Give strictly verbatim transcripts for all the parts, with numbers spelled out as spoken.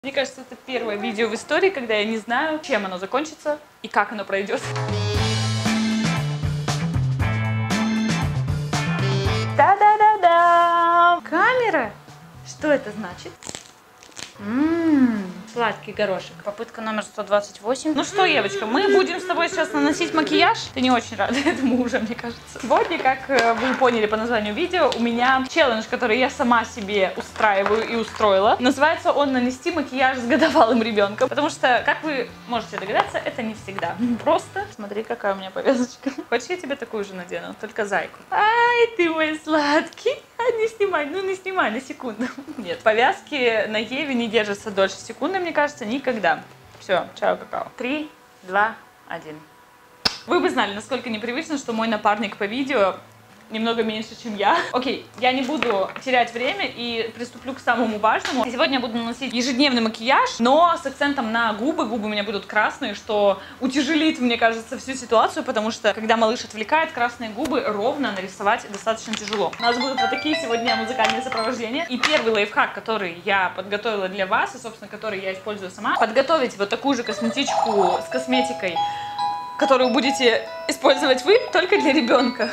Мне кажется, это первое видео в истории, когда я не знаю, чем оно закончится и как оно пройдет. Та-да-да-да! Камера! Что это значит? Ммм, сладкий горошек. Попытка номер сто двадцать восемь. Ну что, Евочка, мы будем с тобой сейчас наносить макияж. Ты не очень рада этому уже, мне кажется. Сегодня, как вы поняли по названию видео, у меня челлендж, который я сама себе устраиваю и устроила. Называется он «Нанести макияж с годовалым ребенком». Потому что, как вы можете догадаться, это не всегда просто. Смотри, какая у меня повязочка. Хочешь, я тебе такую же надену? Только зайку. Ай, ты мой сладкий. А, не снимай, ну не снимай, на секунду. Нет, повязки на Еве не держатся дольше секунды, мне кажется, никогда. Все, чао, какао. Три, два, один. Вы бы знали, насколько непривычно, что мой напарник по видео немного меньше, чем я. Окей, я не буду терять время и приступлю к самому важному. Сегодня я буду наносить ежедневный макияж, но с акцентом на губы. Губы у меня будут красные, что утяжелит, мне кажется, всю ситуацию, потому что, когда малыш отвлекает, красные губы ровно нарисовать достаточно тяжело. У нас будут вот такие сегодня музыкальные сопровождения. И первый лайфхак, который я подготовила для вас, и, собственно, который я использую сама, подготовить вот такую же косметичку с косметикой, которую будете использовать вы, только для ребенка.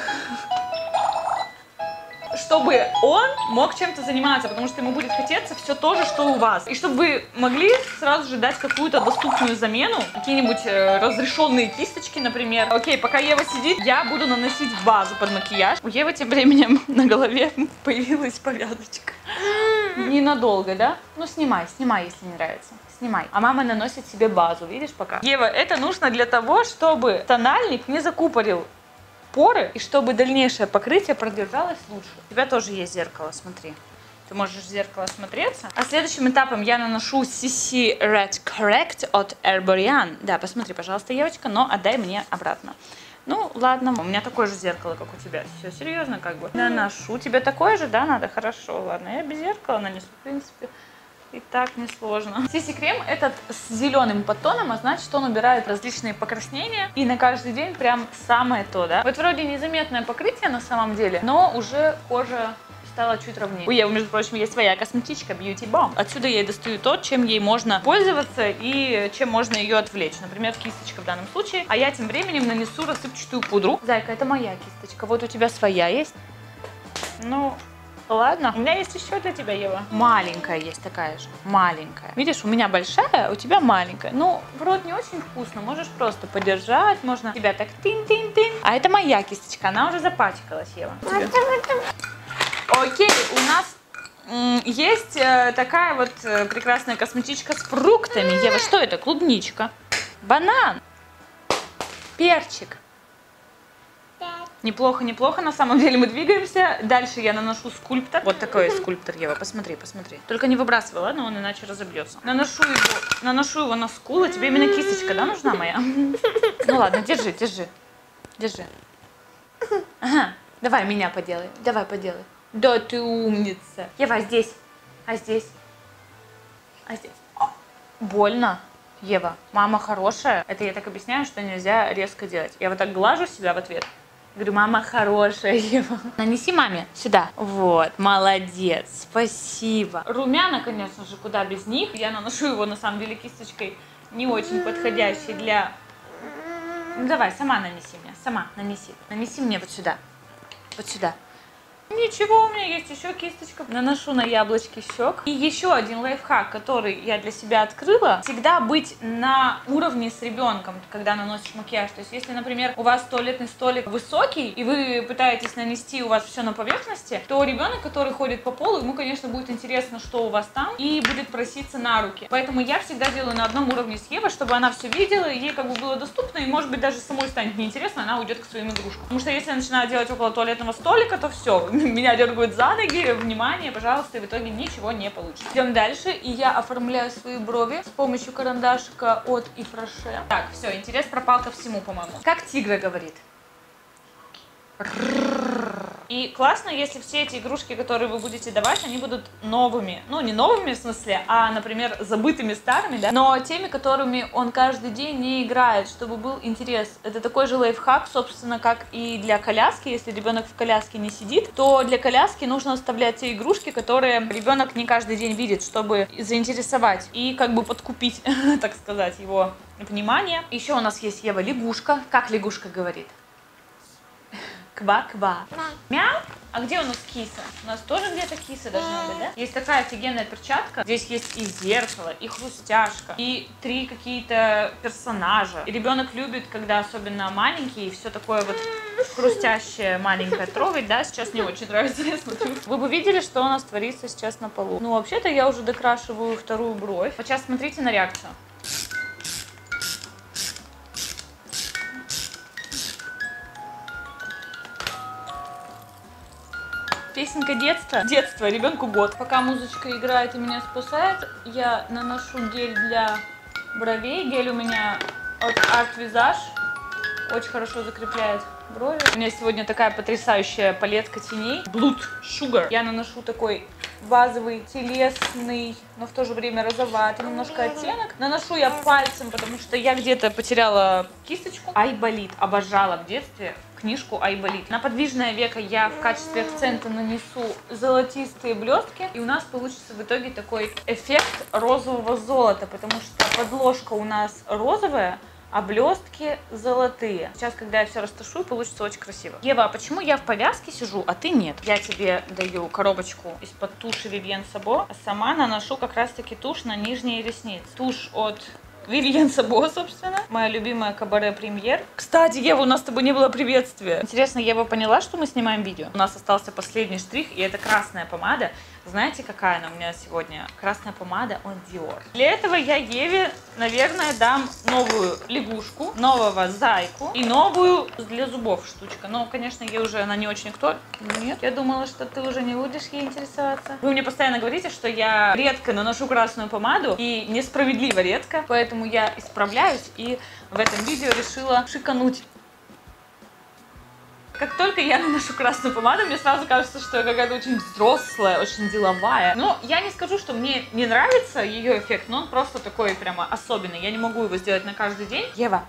Чтобы он мог чем-то заниматься, потому что ему будет хотеться все то же, что у вас. И чтобы вы могли сразу же дать какую-то доступную замену, какие-нибудь э, разрешенные кисточки, например. Окей, пока Ева сидит, я буду наносить базу под макияж. У Евы тем временем на голове появилась повязочка. Ненадолго, да? Ну снимай, снимай, если не нравится. Снимай. А мама наносит себе базу, видишь, пока. Ева, это нужно для того, чтобы тональник не закупорил поры, и чтобы дальнейшее покрытие продержалось лучше. У тебя тоже есть зеркало, смотри. Ты можешь в зеркало смотреться. А следующим этапом я наношу си си Red Correct от Erborian. Да, посмотри, пожалуйста, Евочка, но отдай мне обратно. Ну, ладно, у меня такое же зеркало, как у тебя. Все, серьезно, как бы. Наношу. Тебе такое же, да, надо? Хорошо, ладно, я без зеркала нанесу, в принципе. И так несложно. си си крем этот с зеленым подтоном, а значит, он убирает различные покраснения. И на каждый день прям самое то, да. Вот вроде незаметное покрытие на самом деле, но уже кожа стала чуть ровнее. У Евы, между прочим, есть своя косметичка Beauty Bomb. Отсюда я и достаю то, чем ей можно пользоваться и чем можно ее отвлечь. Например, кисточка в данном случае. А я тем временем нанесу рассыпчатую пудру. Зайка, это моя кисточка. Вот у тебя своя есть. Ну... Ладно, у меня есть еще для тебя, Ева. Маленькая есть такая же, маленькая. Видишь, у меня большая, у тебя маленькая. Ну, в рот не очень вкусно, можешь просто подержать, можно тебя так тин-тин-тин. А это моя кисточка, она уже запачкалась, Ева. Окей, у нас есть такая вот прекрасная косметичка с фруктами. Ева, что это? Клубничка, банан, перчик. Неплохо, неплохо, на самом деле мы двигаемся. Дальше я наношу скульптор. Вот такой скульптор, Ева, посмотри, посмотри. Только не выбрасывай, ладно, он иначе разобьется. Наношу его, наношу его на скулы. Тебе именно кисточка, да, нужна моя? Ну ладно, держи, держи, держи. Ага, давай меня поделай, давай поделай. Да ты умница. Ева, здесь, а здесь, а здесь. О, больно. Ева, мама хорошая. Это я так объясняю, что нельзя резко делать. Я вот так глажу себя в ответ. Говорю, мама хорошая, Ева. Нанеси маме сюда. Вот, молодец, спасибо. Румяна, конечно же, куда без них. Я наношу его, на самом деле, кисточкой не очень подходящей для... Ну, давай, сама нанеси мне, сама нанеси. Нанеси мне вот сюда, вот сюда. Ничего, у меня есть еще кисточка. Наношу на яблочки щек. И еще один лайфхак, который я для себя открыла. Всегда быть на уровне с ребенком, когда наносишь макияж. То есть, если, например, у вас туалетный столик высокий, и вы пытаетесь нанести у вас все на поверхности, то ребенок, который ходит по полу, ему, конечно, будет интересно, что у вас там, и будет проситься на руки. Поэтому я всегда делаю на одном уровне с Евой, чтобы она все видела, и ей как бы было доступно, и, может быть, даже самой станет неинтересно, она уйдет к своим игрушкам. Потому что если я начинаю делать около туалетного столика, то все. Меня дергают за ноги, внимание, пожалуйста, и в итоге ничего не получится. Идем дальше, и я оформляю свои брови с помощью карандашика от Ифраше. Так, все, интерес пропал ко всему, по-моему. Как тигр говорит? И классно, если все эти игрушки, которые вы будете давать, они будут новыми. Ну, не новыми в смысле, а, например, забытыми старыми, да, но теми, которыми он каждый день не играет, чтобы был интерес. Это такой же лайфхак, собственно, как и для коляски. Если ребенок в коляске не сидит, то для коляски нужно оставлять те игрушки, которые ребенок не каждый день видит, чтобы заинтересовать и как бы подкупить, так сказать, его внимание. Еще у нас есть, Ева, лягушка. Как лягушка говорит? Ква-ква. Мяу. А где у нас киса? У нас тоже где-то киса должна быть, да? Есть такая офигенная перчатка. Здесь есть и зеркало, и хрустяшка, и три какие-то персонажа. И ребенок любит, когда особенно маленький, и все такое вот хрустящее маленькое трогать, да? Сейчас не очень нравится, я смотрю. Вы бы видели, что у нас творится сейчас на полу. Ну, вообще-то я уже докрашиваю вторую бровь. Вот сейчас смотрите на реакцию. Песенка детства. Детство, ребенку год. Пока музычка играет и меня спасает, я наношу гель для бровей. Гель у меня от Art Visage. Очень хорошо закрепляет брови. У меня сегодня такая потрясающая палетка теней. Blood Sugar. Я наношу такой базовый, телесный, но в то же время розоватый немножко оттенок. Наношу я пальцем, потому что я где-то потеряла кисточку. Айболит. Обожала в детстве книжку Айболит. На подвижное веко я в качестве акцента нанесу золотистые блестки. И у нас получится в итоге такой эффект розового золота, потому что подложка у нас розовая, а блестки золотые. Сейчас, когда я все расташу, получится очень красиво. Ева, а почему я в повязке сижу, а ты нет? Я тебе даю коробочку из-под туши Vivienne Sabo, а сама наношу как раз-таки тушь на нижние ресницы. Тушь от Vivienne Sabo, собственно. Моя любимая Кабаре Премьер. Кстати, Ева, у нас с тобой не было приветствия. Интересно, Ева поняла, что мы снимаем видео? У нас остался последний штрих, и это красная помада. Знаете, какая она у меня сегодня? Красная помада от Dior. Для этого я Еве, наверное, дам новую лягушку, нового зайку и новую для зубов штучка. Но, конечно, ей уже она не очень актуальна. Нет, я думала, что ты уже не будешь ей интересоваться. Вы мне постоянно говорите, что я редко наношу красную помаду, и несправедливо редко, поэтому я исправляюсь и в этом видео решила шикануть. Как только я наношу красную помаду, мне сразу кажется, что я какая-то очень взрослая, очень деловая. Но я не скажу, что мне не нравится ее эффект, но он просто такой прямо особенный. Я не могу его сделать на каждый день. Ева.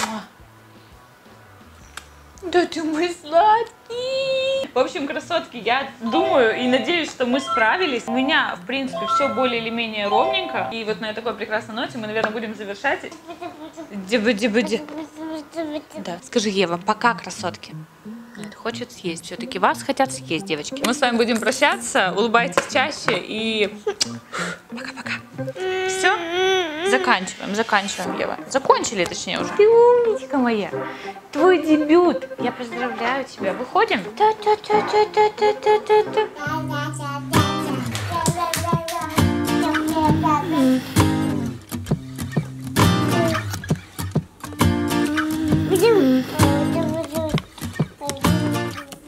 Да ты мой сладкий. В общем, красотки, я думаю и надеюсь, что мы справились. У меня, в принципе, все более или менее ровненько. И вот на такой прекрасной ноте мы, наверное, будем завершать. Диба-диба-ди. Да. Скажи, Ева, пока, красотки. Нет, хочет съесть. Все-таки вас хотят съесть, девочки. Мы с вами будем прощаться. Улыбайтесь чаще и пока-пока. Все? Заканчиваем, заканчиваем, Ева. Закончили, точнее, уже. Ты умничка моя. Твой дебют. Я поздравляю тебя. Выходим? Та-та-та-та-та-та-та-та.